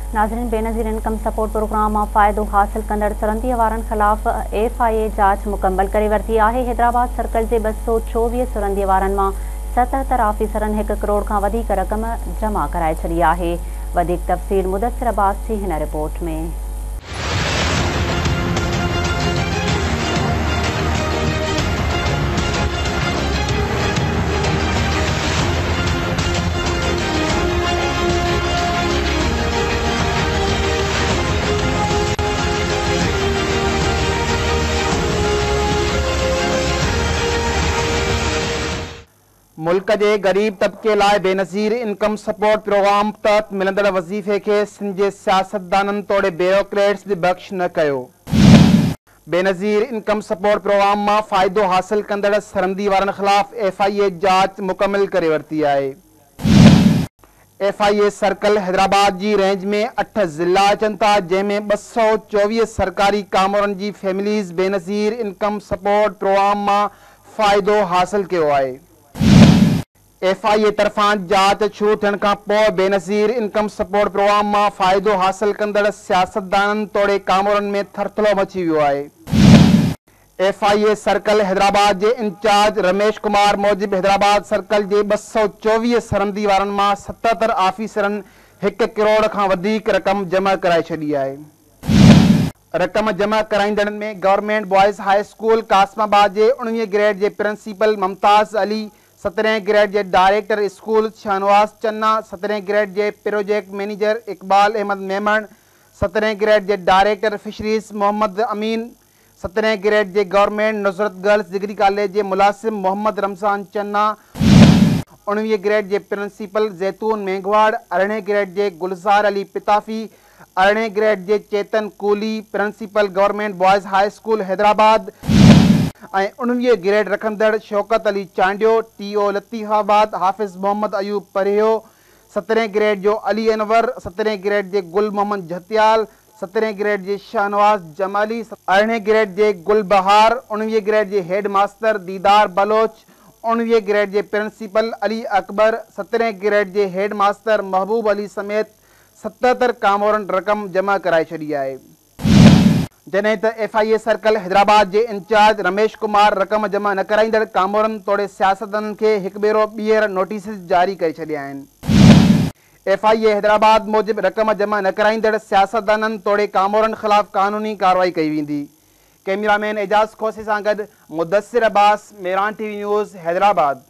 नाज़रीन, Benazir income support programme मां फ़ाइदो हासिल कंदड़ सरहदी वारनि ख़िलाफ़ FIA जांच मुकम्मल करे वरिती आहे। हैदराबाद सर्कल जे 224 सरहदी वारनि मां 77 ऑफिसरनि 1 करोड़ खां वधीक रक़म जमा कराए छॾी आहे। वधीक तफ़सील मुदस्सिर अब्बास जी हिन रिपोर्ट में। मुल्क के गरीब तबके लाइ बेनज़ीर इनकम सपोर्ट प्रोग्राम तहत मिलंदड़ वज़ीफ़े के सिंध जे सियासतदाननि तोड़े ब्यूरोक्रेट्स बख़्श न कयो। बेनज़ीर इनकम सपोर्ट प्रोग्राम मां फ़ाइदो हासिल कंदड़ सरहदी वारनि ख़िलाफ़ FIA जांच मुकम्मल करे वरिती आहे। FIA सर्कल हैदराबाद जी रेंज में 8 ज़िला अचनि था, जंहिंमें 224 सरकारी कामरनि जी families Benazir income support programme मां फ़ाइदो हासिल कयो आहे। FIA तरफ़ां जांच शुरू थियण खां पोइ बेनज़ीर इनकम सपोर्ट प्रोग्राम मां फ़ाइदो हासिल कंदड़ सियासतदाननि तोड़े कामरनि में थरथलो मची वियो आहे। FIA सर्कल हैदराबाद जे इंचार्ज रमेश कुमार मूजिब हैदराबाद सर्कल जे 224 सरहदी वारनि मां 77 ऑफिसरनि 1 करोड़ खां वधीक रक़म जमा कराए छॾी आहे। रक़म जमा कराईंदड़नि में government boys high school Kasimabad जे 19 ग्रेड जे प्रिंसिपल मुमताज़ अली, 17 ग्रेड जे director school Shahnawaz Channa, 17 grade जे project manager Iqbal Ahmed Memon, 17 grade जे director fisheries Mohammad Amin, 17 grade जे government Nusrat girls degree college जे मुलासिम मोहम्मद रमज़ान चन्ना, 19 ग्रेड जे प्रिंसिपल जैतून मेघवाड़, 18 ग्रेड जे गुलजार अली पिताफी, 18 ग्रेड जे Chetan Kooli, principal government boys high school Hyderabad ऐं 19 ग्रेड रखंदड़ शौकत अली चांडियो, TO लतीफ़ाबाद, हाफ़िज़ मोहम्मद अयूब परियो, 17 ग्रेड जो अली अनवर, 17 ग्रेड जे गुल मोहम्मद झतियाल, 17 ग्रेड जे शाहनवाज जमाली, 18 ग्रेड जे गुल बहार, 19 ग्रेड जे head master Didar Baloch, 19 grade जे प्रिंसिपल अली अकबर, 17 ग्रेड जे हेड मास्टर महबूब अली समेत 77 कामरनि रक़म जमा कराए छॾी आहे। जॾहिं त FIA सर्कल हैदराबाद जे इंचार्ज रमेश कुमार रक़म जमा न कराईंदड़ कामरनि तोड़े सियासतदाननि खे हिकु भेरो ॿीहर नोटिस जारी करे छॾिया आहिनि। FIA हैदराबाद मूजिब रक़म जमा न कराईंदड़ सियासतदाननि तोड़े कामरनि ख़िलाफ़ कानूनी कार्रवाई कई वेंदी। कैमरामैन एजाज़ खोसे सां गॾु मुदस्सिर अब्बास, मेरान TV न्यूज़, हैदराबाद।